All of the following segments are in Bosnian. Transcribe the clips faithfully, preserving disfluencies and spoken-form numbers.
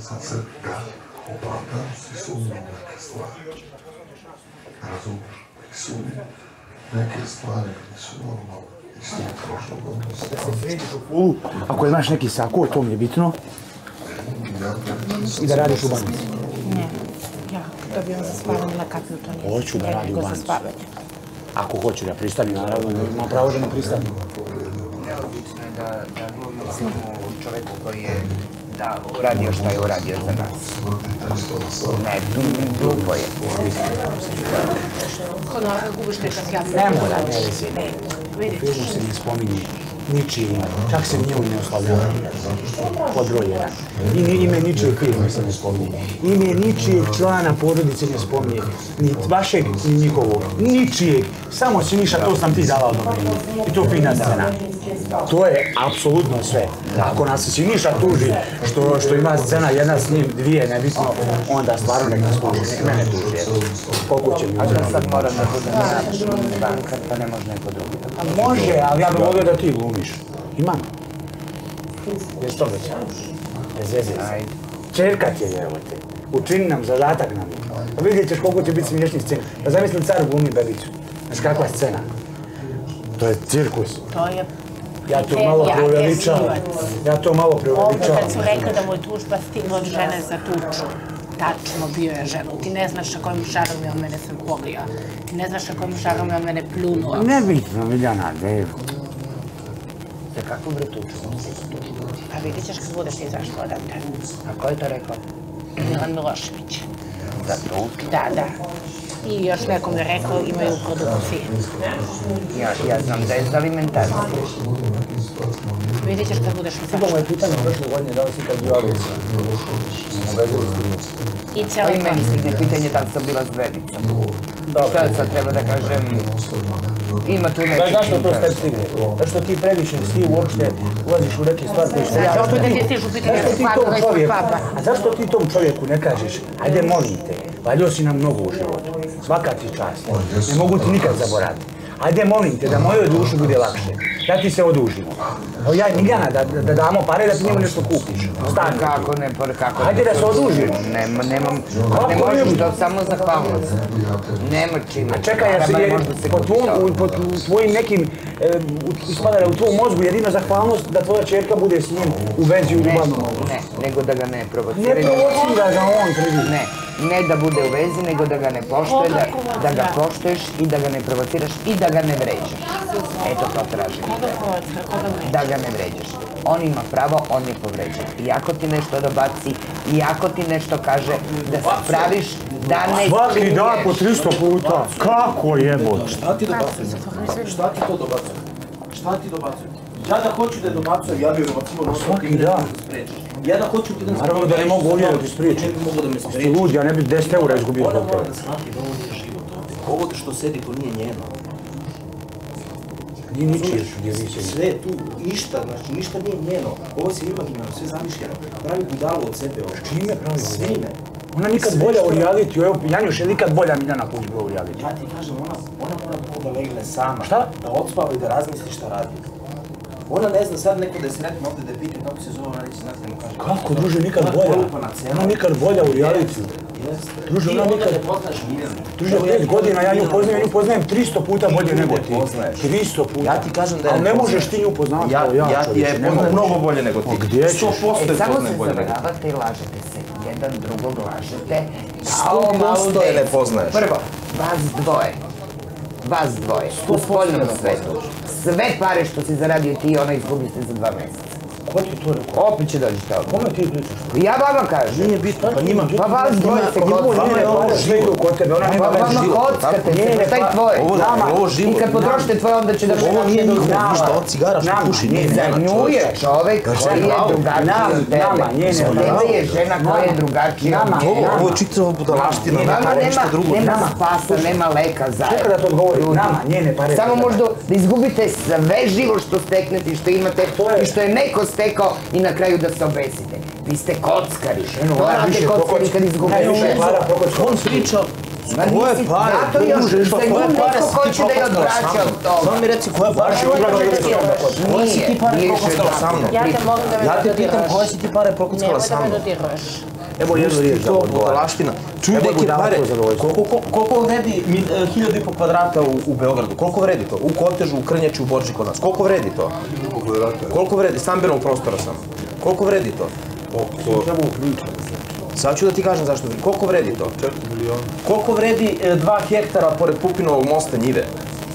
za crkva, opravdanost i sumnju neke stvari. Razumiješ, i sumnju neke stvari koje su normalne iz tih prošlog odnosa. Da se središ u fulu, ako imaš neki sako, to mi je bitno. I da radiš u banci. Ne, ja dobijam za spavanje na kapiju, to nije. Hoću da radi u za banci. spavanje. Ako hoću da pristavim, naravno, imam pravo da ne pristavim. Neobično je da govorimo o čoveku koji je da uradio šta je uradio za nas. Ne, glupo je. Kod ovoga gubiš nekak ja. Ne mora, ne vezi, ne. Filmu se ne spominje ničije ime, čak se nije ne oslavljava. Pod broj jedan. I ime ničije firme se ne spominje. Ime ničijeg člana porodice ne spominje. Ni vašeg, ni njihovog. Ničijeg. Samo Siniša, to sam ti dala odobrenje. I to fina scena. To je apsolutno sve. Ako nas Siniša tuži što ima scena jedna s njim, dvije, nebitno, onda stvarno nek nas tuži, nek mene tuži. Koliko će mi A da sad moram da budem naš bankar, pa ne može neko drugi. A može, ali ja bih volio da ti glumiš. Imam. Jesi to već? Bez veze. Čerka ti je, evo te. Učini nam, zadatak nam je. Pa vidjet ćeš koliko će biti smiješnih scena. Pa zamislim car glumi bebicu. Znaš kakva scena? To je cirkus. To je Ja to malo preuveličavam. Ja to malo preuveličavam. Ovdje kad su rekli da mu je tužba stigla od žene za tuču. Tačno, bio je ženu. Ti ne znaš na kojim šarom je on mene sam poglio. Ti ne znaš na kojim šarom je on mene plunuo. Nebitno, Miljana, ne. Za kakvu bre tuču? Pa vidjet ćeš kad budeš izašla odavde. A ko je to rekao? Milan Milošević. Za tuču? Da, da. I još nekom je rekao, imaju produkcije. Ja znam da je za alimentaciju. Vidjet ćeš kad budeš Kako izašla. je pitanje prošle godine, da li si kad bio agresija? I Pa cijelo i meni stigne pitanje da li sam bila zvenica. Šta sad treba da kažem? Ima tu neki... Znaš zašto to sve stigne? Zato što ti previše si uopšte ulaziš u neke stvari koje se... Zašto da ti stižu pitanje Zašto ti tom svakog ispod čovjeku, papa? a zašto ti tom čovjeku ne kažeš, ajde molim te, valjao si nam mnogo u životu, svaka ti čast, ne mogu ti nikad zaboraviti. Ajde molim te da mojoj duši bude lakše, da ti se odužimo. Evo ja i Miljana, da damo pare da ti njemu nešto kupiš. Kako ne, kako ne. Ajde da se odužimo. Nemam, nemam, ne možeš to samo zahvalnost. Nema čime. A čekaj, ja se po tvojim nekim, ispada u tvom mozgu jedina zahvalnost da tvoja čerka bude s njim u vezi u ljubavnom. Ne, nego da ga ne provocira. Ne provocira ga on, prvi. Ne, ne da bude u vezi, nego da ga ne poštuje, da ga poštuješ i da ga ne provociraš i da ga ne vređaš. Eto to tražim. Da ga ne vređaš. On ima pravo, on je povređen. I ako ti nešto dobaci, i ako ti nešto kaže, da se praviš da ne Svaki činješ. dan po tristo puta. Kako jebote? Šta ti dobacuje? Šta ti to dobacuje? Šta ti dobacuje? Ja da hoću da je dobacujem, ja bih dobacimo svaki dan. Ja da hoću da... Naravno da ne mogu ovdje da ti spriječim. Ne mogu da me Ste spriječim. ludi, ja ne bi deset eura izgubio. Ona mora da shvati da ovo nije život. Ovo što sedi, to nije njeno. Nije ničije gdje vi se... Sve tu, ništa, znači ništa nije njeno. Ovo se imaginarno, sve zamišljeno. Pravi budalu od sebe ovo. Čime pravi budalu? Svime. Ona nikad bolja u realitiju, evo Janjuš je nikad bolja Miljana Kuć bila u realitiju. Ja ti kažem, ona, ona mora da legne sama. Šta? Da odspava i da razmisli šta radi. Ona ne zna sad neko da je sretno ovdje da je pitan kako se zove, ona neće znati da mu kaže. Kako, druže, nikad bolja? Ona nikad bolja u realitiju. Druže, ona nikad... Ti ne poznaš Miljanu. Druže, pet godina ja nju poznajem, ja nju poznajem tristo puta bolje nego ti. tristo puta. Ja ti kažem da je... Ali ne možeš ti nju poznavati kao ja, Ja ti je poznajem mnogo bolje nego ti. Gdje ćeš? E, samo se zavaravate i lažete se. Jedan drugog lažete. sto posto je ne poznaješ. Prvo, vas dvoje. Vas dvoje. U spoljnom svetu. Sve pare što si zaradio ti i ona izgubiste za dva mjeseca. Ko ti to rekao? Opet će dođete ovdje. Kome ti pričaš? Ja vama kažem. Nije bitno, pa njima... Pa vas dvoje se kockate. Ona sve idu kod tebe, ona nema Pa već vama život. kockate se, šta je tvoje? Ovo život. I kad potrošite tvoje, onda će da... Ovo nije njihovo, ništa, od cigara što puši, nije Za nju je čovek koji je drugačiji od tebe. Za tebe je žena koja je drugačija od tebe. Ovo je čitava budalaština, Vama ništa drugo. nema spasa, nema leka zajedno. Čekaj da to odgovori, nama, njene pare. Samo možda da izgubite sve živo što steknete i što imate i što je neko stekao i na kraju da se obesite. Vi ste kockari. To rade kockari kad izgubite sve. On priča Koje pare? Zato još sekunde neko ko će da je odvraća od toga. Samo mi reci koje pare? Koje si ti pare prokockala sa mnom? Ja te molim da me Ja ne te dodiraš. pitam koje si ti pare prokockala sa Nemoj da mnom? me dodiraš. Evo jednu riječ da odgovara. Budalaština. Čuj Evo neke budala pare. to zadovoljstvo. Koliko- Koliko vredi mi- hiljadu i po kvadrata u u Beogradu? Koliko vredi to? U Kotežu, u Krnjači, u Borči kod nas. Koliko vredi to? Koliko vredi? Stambenog prostora samo. Koliko vredi to? Sad ću da ti kažem zašto vredi. Koliko vredi to? četiri miliona. Koliko vredi e, dva hektara pored Pupinovog mosta njive?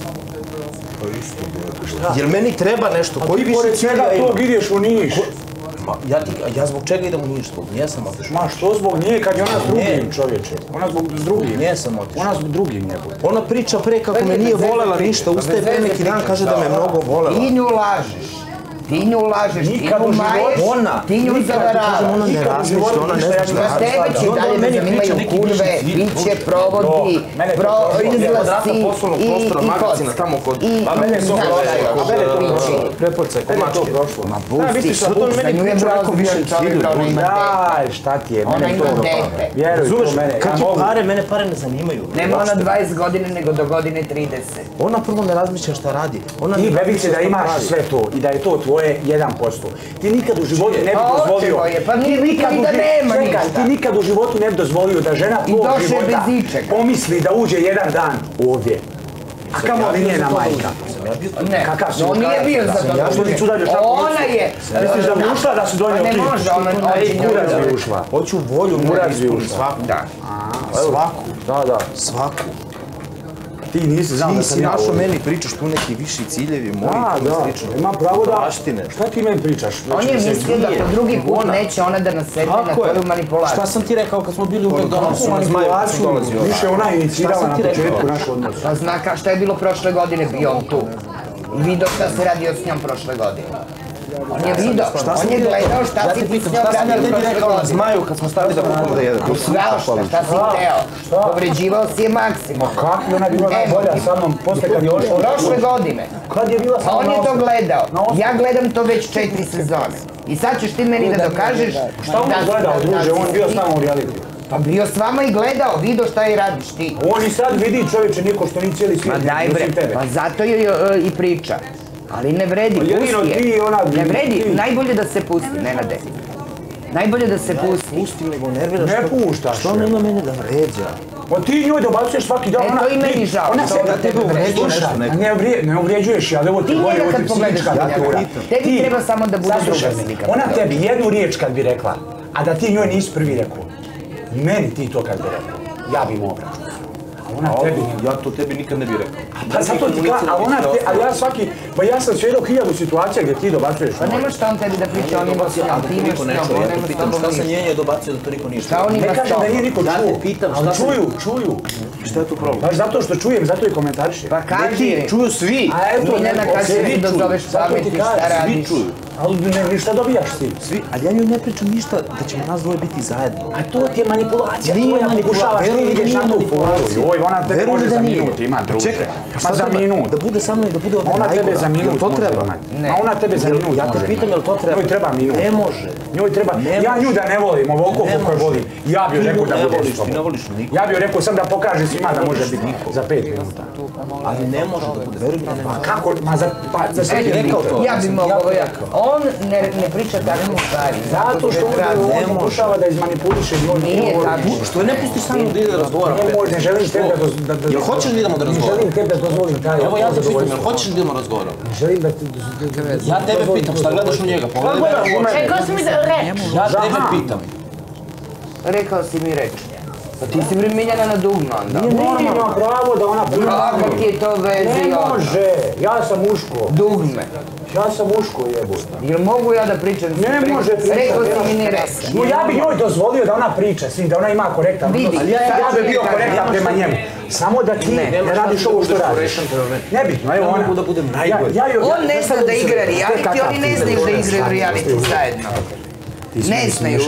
Jel meni treba nešto? Koji više Pored cilja svega ima? tog ideš u Niš. Ma, ja, ti, ja zbog čega idem u Niš zbog? Nije sam otišao. Ma što zbog nje kad je ona s drugim čovječe? Ona zbog s drugim. Nije sam otišao. Ona zbog drugim njegov. Ona priča pre kako me nije volela ništa, ustaje pre neki dan, kaže da me mnogo volela. Ti nju lažeš. Ti nju lažeš, ti Nikad nju u maješ, životu. Ona, ti nju zavaravaš. ona ne razmišlja, ona ne zna šta Za tebe će I onda dalje meni da zanimaju priča neki kurve, viši cilj. piće, provodi, Do, mene to pro, prošlo. izlasci Kvadrata poslovnog i, prostora, i magazina, kocka. tamo kod- I, A i mene to znaš prošlo, šta je kod, još? mene to e, prošlo. Preporca, kod Mene to mačke. prošlo. Ma Da, pusti, vidi, sad on meni za nju je priča mnogo kako više više čovjeka, cilju, ona ima dete. Daj, šta ti je? Ona Mene ima to dete. Vjeruj, Razumeš, to mene. kad ja ti mogu- pare, mene pare ne zanimaju. Nema ona Uopšte. dvadeset godine, nego do godine trideset. Ona prvo ne razmišlja šta radi. Ona Ti ne bebice razmišlja da šta imaš pravi. sve to i da je to tvoje jedan posto. Ti nikad u životu ne bi Pa dozvolio. očevo je, pa ti nije nikad nikad u da ži- nema Čekaj, ništa. ti nikad u životu ne bi dozvolio da žena I tvog došao je života bez ičega. pomisli da uđe jedan dan ovdje. A kamo li njena majka? Ne, Kakav si on muškarac? nije bio za Ja to. sam ti udalio šta Ona je... Misliš da bi ušla da su donio Pa ne klip? može, ona... Ej, kurac bi ušla. Hoću volju Murac mora bi ispuniti ušla. svaku. Da. Svaku. Da, da. Svaku. Ti nisi znao da Ti sam si ja našao ovdje. meni pričaš tu neki viši ciljevi moji, Da, tome da, slično. imam pravo da... Budalaštine. Šta ti meni pričaš? On je Znači, mislio da nije. po drugi put Ona. neće ona da nasedne na Tako je. tvoju manipulaciju. Šta sam ti rekao kad smo bili u McDonald'su na Zmaju, kad sam dolazio? Više ona je inicirala sam na ti rekao? početku naš odnos. Pa zna ka šta je bilo prošle godine, bio on tu. Vidio šta se radio s njom prošle godine. On je vidio, on je gledao šta Ja si te ti s pitam, njom šta sam ja radio tebi prošle rekao na godine. Zmaju kad smo stali da kupimo da jedemo? Svašta, šta si hteo? Povređivao si je maksimum. Kako je ona bila najbolja sa mnom posle kad je ošla? Prošle godine. Kad je bila sa Pa mnom on je na to osnovu? gledao. Na osnovu. Ja gledam to već četiri sezone. I sad ćeš ti meni da dokažeš Šta on da- gledao, da- druže? da On si bio ti- s nama u realitiju. Pa bio s vama i gledao, vidio šta je radiš ti. On i sad vidi čovječe niko što ni cijeli Ma svijet, daj bre, osim tebe. pa zato je e, i priča. Ali ne vredi, Pa jedino pusti ti i je. ona- Ne vredi, ti. najbolje da se pusti, Nenade. Najbolje da se pusti. Pustim nego nerviraš. Ne što- puštaš Što je. ona ima mene da vređa? Pa ti njoj dobacuješ svaki dan, E, ona... to i meni ti- žao. Ona To se... da tebe uvređuje Slušaj, nešto neko. ne, vrije, ne uvrijeđuješ, ali ovo ti Ti govori, njega ovo ti kad pogledaš psihička kad tortura. pitam. Tebi treba samo da bude Saslušaj druga me, slika. ona tebi jednu riječ kad bi rekla, a da ti njoj nisi prvi rekao, meni ti to kad bi rekao, ja bi mu obračao. A ona tebi ne. Ja to tebi nikad ne bih rekao. Pa zato ti ka, a ona te, a ja svaki, pa ja sam svjedok hiljadu situacija gdje ti dobacuješ. Pa nema šta on tebi da priča, on ima s njom, ti imaš s njom, on Ja nema te s pitam tobom šta sam ništa. njenje dobacio da to niko nije Šta on Ne ima s kažem da nije tobom? niko Ja te čuo, pitam, šta ali sam- čuju, čuju. Šta je tu problem? Baš zato što čujem, zato i komentarišem. Pa kaži, Čuju svi. A eto, Miljana, neko- kad svi se ti čuju. dozoveš Zato ti pameti, kažem, šta svi radiš? čuju. Ali ne, ništa dobijaš ti. Svi, ali ja njoj ne pričam ništa da ćemo nas dvoje biti zajedno. A to ti je manipulacija, Nije tvoja manipulacija, pokušavaš, ti veruj mi da ideš nije na tu manipulacija. foru. Joj, ona tebe Veruj mi može da za nije. minut, ima druže. Čekaj, Ma šta za treba? minut. Da bude sa mnom i da bude ovdje Ona tebe najgora. za minut Jel to može treba? imati. Ne. A ona tebe za minut Ja te može pitam, imati. jel to treba? Njoj treba minut. Ne može. Njoj treba, Ne ja može. nju da ne volim, ovoliko Ne koliko je može. volim, ja bi joj Ti rekao nju da ne bude voliš, s tobom. ti ne voliš nikog. Ja bi joj rekao sam da pokaže svima da može voliš biti nikog. za pet minuta. Ali ne može da bude, veruj mi da ne može. Kako, ma za, pa, za sve E, ti rekao to. ja bi mogao, ovo ja. On ne, ne priča takve stvari. Zato što je pravi. on on pokušava da izmanipuliše njoj. Nije tako. Što ne pustiš sa mnom da ide da razgovaram? Ne može, ne želim tebe da... da, da Jel hoćeš da idemo da Ne razgovaramo? želim tebe da dozvolim taj... Evo ja te pitam, zadovoljstvo. jel hoćeš da idemo razgovaramo? Ne želim da ti... Ja tebe pitam, šta gledaš u njega? Pogledaj gledaš mene u u oči. mene? Rekao si mi da reč. Ja tebe Aha. pitam. Rekao si mi reći. Pa ti si bre Miljana na dugme onda. Nije ima pravo da ona priča. Kako ti je to veze i Ne ono? može, ja sam muško. Dugme. Ja sam muško jebote. Jel mogu ja da pričam? Ne može pričati. Rekao si mi ne rekao. No ja bi njoj dozvolio da ona priča svim, da ona ima korektan Vidi, odnos. sad Ja ću bi bio ti korektan kažem. prema njemu. Samo da ti ne Nema radiš šta ovo da što budeš radiš. korektan prema meni. Nebitno, evo Ja ona. mogu da budem najbolji. Ja- ja joj- On ne zna da igra reality, oni ne znaju da igraju reality zajedno. Ne znaju,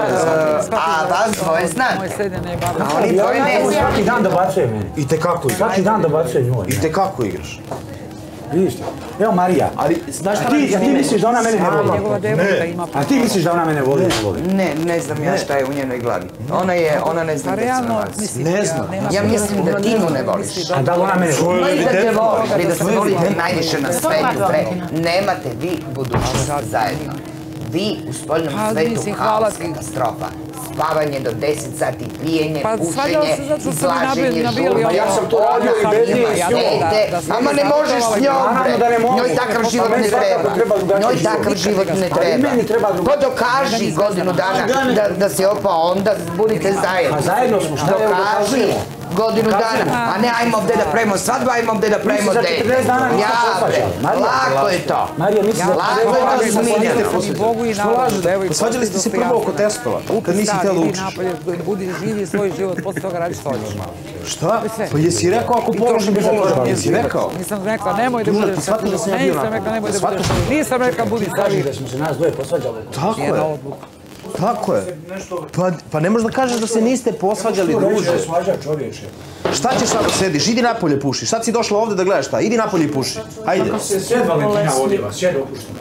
e, a vas dvoje znate. A oni dvoje ne Ja znaju. svaki dan dobacuje meni. I te kako igraš? Svaki dan dobacuje njoj. I te kako igraš? Vidiš ti? Evo Marija. Ali, znaš šta A ti, a ti misliš da ona mene ne voli? Njegova devojka ima... A ti misliš da ona mene voli? Ne, ne znam ja šta je u njenoj glavi. Ona je, ona ne zna Pa gde se realno, nalazi. mislim, Ne znam. nema Ja problema. mislim da ti nju ne voliš. A da li ona mene voli? Ma i da te voli, ali da se volite najviše na svetu, bre. Nemate vi budućnost zajedno. Vi u spoljnom Pa, svetu mislim, hvala haos, ti. katastrofa. Spavanje do deset sati, pijenje, Pa svađala pušenje, se zato što su mi izlaženje, nabili- nabili žurba. ovo. Ja sam to radio i bez nje i s njom. Dete, ama ne možeš s njom, Naravno da ne bre. mogu. Njoj takav Pa život meni ne svakako treba treba. drugačiji Njoj život. takav život ne Pa i treba. meni treba To drugačiji. dokaži godinu dana da, da si opao, onda budite zajedno. Pa zajedno smo, šta evo Dokaži dokazujemo? godinu dana, a ne ajmo ovdje da pravimo svadbu, ajmo ovdje da pravimo za dete. četrdeset dana nisam Ja, bre, posvađala. Marija, lako je to. Marija, misli za Lako je to smiljeno. I Bogu i Što narodu, lažete? devojko, Pa svađali ste se prvo oko testova, kad nisi Stari, htjela idi učiš. napolje, budi, živi svoj život, posle toga radi što hoćeš. Šta? sve. Pa jesi rekao ako položim I to što položim, mi jesi rekao? Nisam rekla, nemoj da Druže, budeš... ti shvatiš da sam ja bio Nisam onako? rekla, nemoj da Shvatiš? budeš... Nisam rekla, budi Kaži stavi. da smo se nas dvoje posvađali. Tako Jedna je, odluka. tako je. Pa, pa ne možeš da kažeš da se niste posvađali, druže. Svađa čovječe. Šta ćeš sad da sediš? Idi napolje puši. Sad si došla ovdje da gledaš šta? Idi napolje i puši. Hajde. Kako se sve Valentina vodila, sve dopušteno.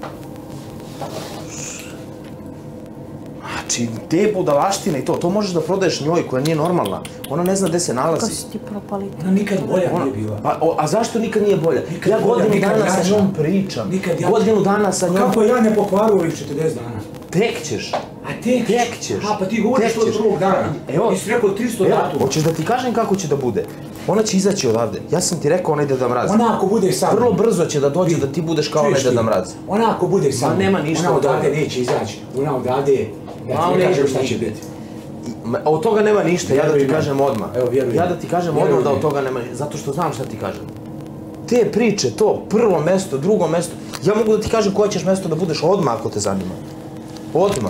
Znači, te budalaštine i to, to možeš da prodaješ njoj koja nije normalna. Ona ne zna gde se nalazi. Ti propali. Ona nikad bolja Ona- nije bila. Pa, o, a zašto nikad nije bolja? Nikad Ja bolja, godinu nikad dana sa jača. njom pričam. Nikad jača. Godinu dana sa njom... Kako ja ne pokvaru ovih četrdeset dana? Tek ćeš. A tek, Tek ćeš. A pa ti govoriš Tek to od ćeš. prvog dana. Evo. Ti si rekao tristo Evo, datuma. hoćeš da ti kažem kako će da bude? Ona će izaći odavde. Ja sam ti rekao, ona ide da mrazi. Ona ako bude sa mnom. Vrlo brzo će da dođe da ti budeš kao onaj Čuješ da ti? da mrazi. Ona ako bude sa Ma mnom, nema ništa ona od toga. odavde neće izaći. Ona odavde, ja Ma, ti ne neće kažem šta ništa. će biti. Ma, od toga nema ništa, ja da ti Vjeruj kažem meni. odmah. Evo, vjeruj Ja meni. da ti kažem Vjeruj odmah da od meni. toga nema ništa, zato što znam šta ti kažem. Te priče, to, prvo mesto, drugo mesto, ja mogu da ti kažem koje ćeš mesto da budeš odmah ako te zanima. Odmah.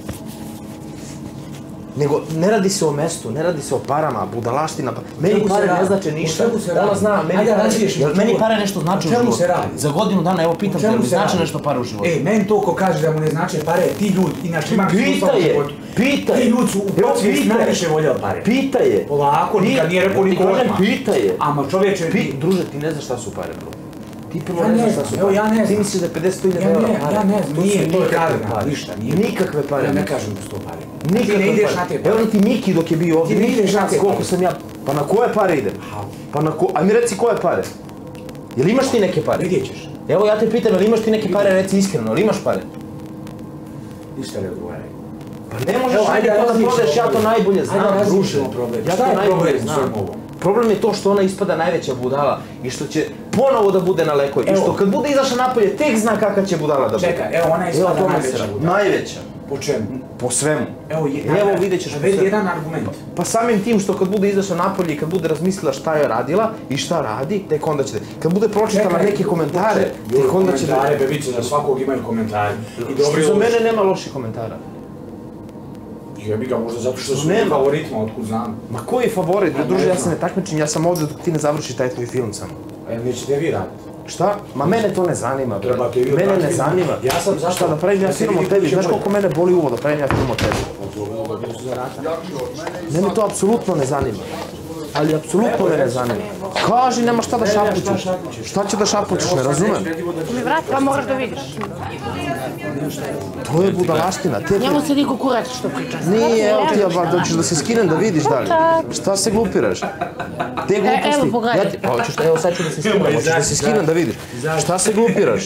Nego, ne radi se o mestu, ne radi se o parama, budalaština, pa... Meni čemu se pare ne radi? znače O ništa. čemu se Ona radi? zna, meni Ajde, pare, razriješ mi jel o meni čemu- pare nešto znači o u čemu životu. se radi? Za godinu dana, evo pitam te, čemu jel mi se znači radi? nešto pare u životu? Ej, meni to ko kaže da mu ne znače pare, ti ljudi, inače imam Pita je, pita je. Ti ljudi su u Evo, podsvijesti pita je. najviše voljeli pare. Pita je. Polako, nikad nije rekao Ja ti niko kažem, odmah. Pita je. Ama čovječe, Pi, druže, ti ne znaš šta su pare, bro. Ti prvo Ja ne ne znaš šta znam, su evo pare. ja ne Ti znam. misliš da je pedeset hiljada Ja eura ne, pare. ja ne znam, To su nije nikakve nikakve pare. ništa, nije. Nikakve pare. Ja ne kažem da su to pare. Nikakve Ti ne ideš pare. na te pare. Evo ni ti Miki dok je bio ovdje. Ti ne ideš na te koliko pare. sam ja... Pa na koje pare idem? Pa na ko... A mi reci koje pare? Jel imaš ti neke pare? Vidjet ćeš. Evo ja te pitam, jel imaš ti neke pare, reci iskreno, jel imaš pare? Ništa ne odgovaraj. Pa ne možeš Evo, ajde, ajde to da razmišljamo prodaješ, ja to problem. najbolje Ajde, znam, druže. razmišljamo problem. Ja Šta to je najbolje problem u znam. svemu ovom? Problem je to što ona ispada najveća budala i što će ponovo da bude na lekoj. I Evo. što kad bude izašla napolje, tek zna kakva će budala da bude. Čekaj, evo ona je Evo ispada tome najveća se radi. budala. Najveća. Po čemu? Po svemu. Evo, je, Evo vidjet ćeš po navedi svemu. jedan argument. Pa samim tim što kad bude izašla napolje i kad bude razmislila šta je radila i šta radi, tek onda će da... Kad bude pročitala neke komentare, tek onda će da... Komentare, bebice, za svakog imaju komentare. I dobri Za loši. mene nema loših komentara. Jebi ga, možda zato što su Nema. u favoritima, otkud znam. Ma koji favorit? Ma, Druže, ne ja znam. se ne takmičim, ja sam ovdje dok ti ne završi taj tvoj film samo. E, nećete vi raditi. Šta? Ma mene to ne zanima, bre. Treba ti vi Mene ne raditi. zanima. Ja sam zašto? Šta da pravim ja Da se film o vidi tebi? kuće Znaš bolje. koliko mene boli uvo da pravim ja film o tebi? Mene to apsolutno ne zanima. Ali apsolutno me ne zanima. Kaži, nema šta da šapućeš. Šta će da šapućeš, ne razumem. Mi vrati, pa moraš da vidiš. To je budalaština. Te Njemu se niko kurac što priča. Nije, evo ti ja, ba, da ćeš da se skinem da vidiš dalje. Šta se glupiraš? Te gluposti. evo, pogledaj. Ja ti, pa hoćeš, evo sad ću da se skinem, hoćeš da se skinem da vidiš. Šta se glupiraš?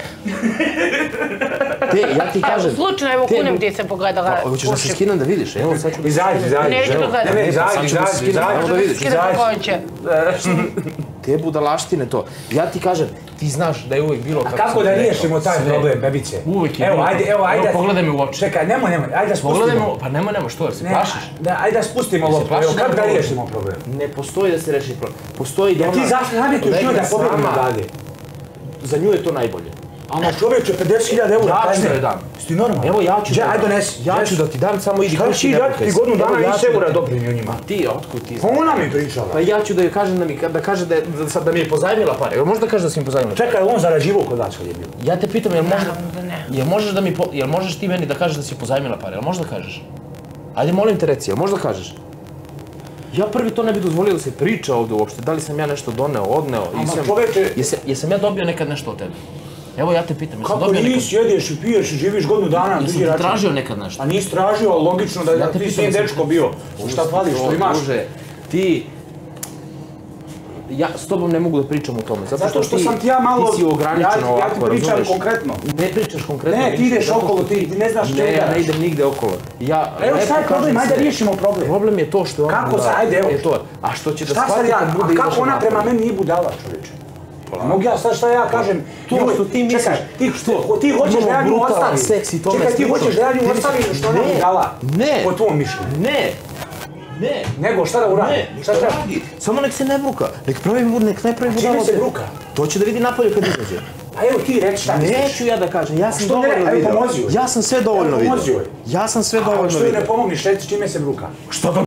Te, ja ti kažem. Slučajno, evo te kunem glup- ti se pogledala. Pa, hoćeš da se skinem da vidiš, evo sad ću da se Izađi, izađi. Neću evo. da gledam. Ne, ne, Sad izađi, ću da se izađi, skinem, evo da izađi. vidiš. Skidam po konće. Te budalaštine to. Ja ti kažem, ti znaš da je uvijek bilo kako Kako sam da ti rekao, riješimo taj sve. problem, bebice? Uvijek je Evo, bilo ajde, to. evo, ajde. Evo, pogledaj me u oči. Čekaj, nemoj, nemoj, ajde da spustimo. Pogledaj me, pa nemoj, nemoj, što, jer se Ne, plašiš? Da, ajde da spustimo ovo, plašiš, evo, kako da nemoj. riješimo problem? Ne postoji da se reši problem. Postoji da Ja ti ona zašto namjetuješ legne njoj da s pobjegne nama. dalje? Za nju je to najbolje. Ama čovječe, pedeset hiljada eura, Ja ću kaj da ne? je dam. Jesi ti normalan? Evo ja ću Đe, da ajde dam. donesi. Ja ću da ti dam, samo idi Šta kući si ne ja pukaj ti se. godinu Evo, dana ja nisi ću da- eura doprinio njima? Ti, otkud ti? Pa ona mi pričala. Pa ja ću da joj kažem da mi, da kaže da, je, da, sad da mi je pozajmila pare. Jel možeš da kažeš da si mi pozajmila? Čekaj, on zarađivao kod vas kad je bio. Ja te pitam, jel možeš, Naravno da ne. jel možeš da mi, po, jel možeš ti meni da kažeš da si pozajmila pare? Jel možeš da kažeš? Ajde, molim te reci, jel možeš da kažeš? Ja prvi to ne bi dozvolio da se priča ovde uopšte. Da li sam ja nešto doneo, odneo? Ama čoveče... Jesam ja dobio nekad nešto od tebe? Evo ja te pitam, jesam Kako dobio nekad... nisi, jedeš i piješ i živiš godinu dana na tuđi Jesam račun? ti tražio nekad nešto? A nisi tražio, ali logično da ti sin dečko bio. Šta fališ, što imaš? Druže, ti... Ja s tobom ne mogu da pričam o tome, zato što sam ti ja malo... Ti si ograničen ovako, ja ti pričam konkretno. Ne pričaš konkretno. Ne, ti ideš okolo, ti ne znaš čega. Ne, ja ne idem nigde okolo. Evo šta je problem, ajde riješimo problem. Problem je to što je ona Kako sad, ajde evo. A što će da shvati kad bude izašao napolje? A kako ona prema meni nije budala, čovječe? Mogu ja sad šta ja kažem? To što ti misliš... Čekaj, ti hoćeš da ja nju ostavim. Čekaj, ti hoćeš da ja nju ostavim što ona budala? Ne. Po tvom mišljenju. Ne. Ne. Nego, šta da uradi? Ne, šta radi? Samo nek se ne bruka. Nek pravi nek ne pravi budalo. Čime se bruka? To će da vidi napolje kad izađe. A evo ti reći šta misliš. Neću ja da kažem, ja sam dovoljno vidio. video. Ja sam sve dovoljno video. Ja sam sve dovoljno vidio. Što joj ne pomogniš, reći čime se bruka? Što da